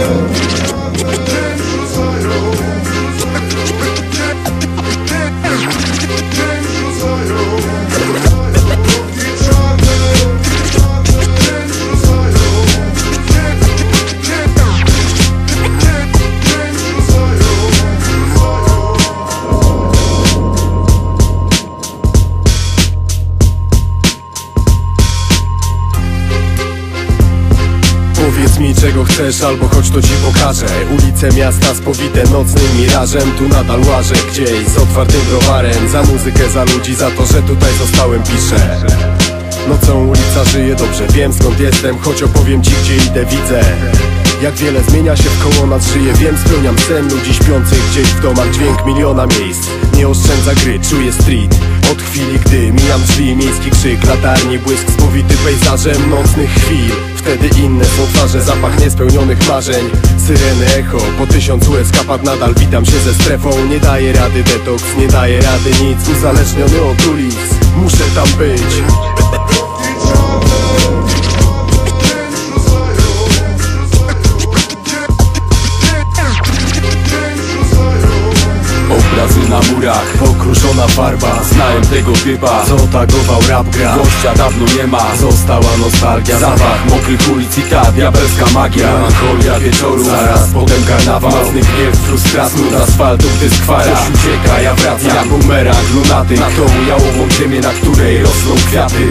Powiedz mi, czego chcesz, albo choć to ci pokażę. Ulice miasta spowite nocnym mirażem. Tu nadal łażę gdzieś z otwartym browarem. Za muzykę, za ludzi, za to, że tutaj zostałem, piszę. Nocą ulica żyje dobrze, wiem skąd jestem. Choć opowiem ci, gdzie idę, widzę jak wiele zmienia się wkoło nas, żyje, wiem, spełniam sen ludzi śpiących gdzieś w domach. Dźwięk miliona miejsc nie oszczędza gry, czuję street od chwili, gdy mijam drzwi. Miejski krzyk, latarni, błysk spowity pejzażem nocnych chwil. Wtedy inne są twarze, zapach niespełnionych marzeń. Syreny, echo, po 1000 eskapad nadal witam się ze strefą. Nie daje rady detoks, nie daje rady nic. Uzależniony od ulic, muszę tam być. Obrazy na murach, pokruszona farba. Znałem tego typa, co tagował rap gra. Gościa dawno nie ma, została nostalgia. Zapach mokrych ulic i ta diabelska magia. Melancholia wieczoru, zaraz potem karnawał. Nocny gniew, frustracja, smród asfaltu, gdy skwara. Ktoś ucieka, ja wracam jak bumerang lunatyk. Na tą jałową ziemię, na której rosną kwiaty.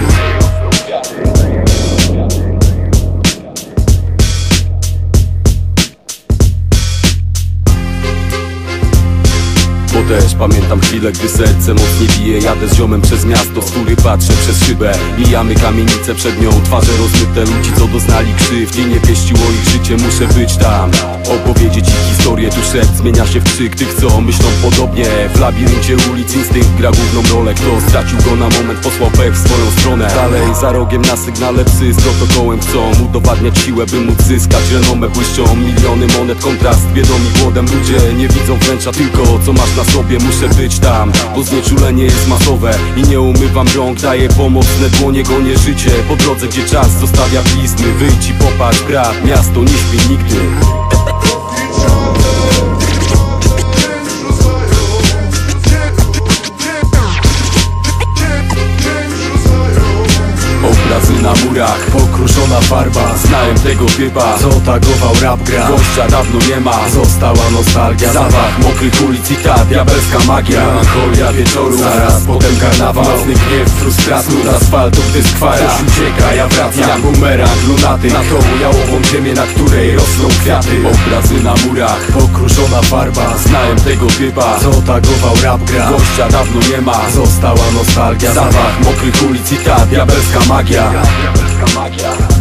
Bo też pamiętam chwilę, gdy serce mocniej bije. Jadę z ziomem przez miasto, z góry patrzę przez szybę. Mijamy kamienicę, przed nią twarze rozmyte ludzi, co doznali krzywd i nie pieściło ich życie. Muszę być tam, opowiedzieć ich historię. Tu szept zmienia się w krzyk tych, co myślą podobnie. W labiryncie ulic instynkt gra główną rolę. Kto stracił go na moment, posłał pech w swoją stronę. Dalej za rogiem na sygnale psy z protokołem chcą udowadniać siłę, by móc zyskać renomę. Błyszczą miliony monet, kontrast biedą i głodem. Ludzie nie widzą wnętrza, tylko co masz na sobie. Muszę być tam, bo znieczulenie jest masowe i nie umywam rąk, daję pomocne dłonie, gonię życie po drodze, gdzie czas zostawia blizny. Wyjdź i popatrz, brat, miasto nie śpi nigdy. Obrazy na murach, pokruszona farba. Znałem tego typa, co tagował rap gra. Gościa dawno nie ma, została nostalgia. Zapach mokrych ulic i ta diabelska magia. Melancholia wieczoru, zaraz potem karnawał. Nocny gniew, frustracja, smród asfaltu, gdy skwara. Ktoś ucieka, ja wracam jak bumerang lunatyk. Na tą jałową ziemię, na której rosną kwiaty. Obrazy na murach, pokruszona farba. znałem tego typa, co tagował rap gra. Gościa dawno nie ma, została nostalgia. Zapach mokrych ulic i ta diabelska magia.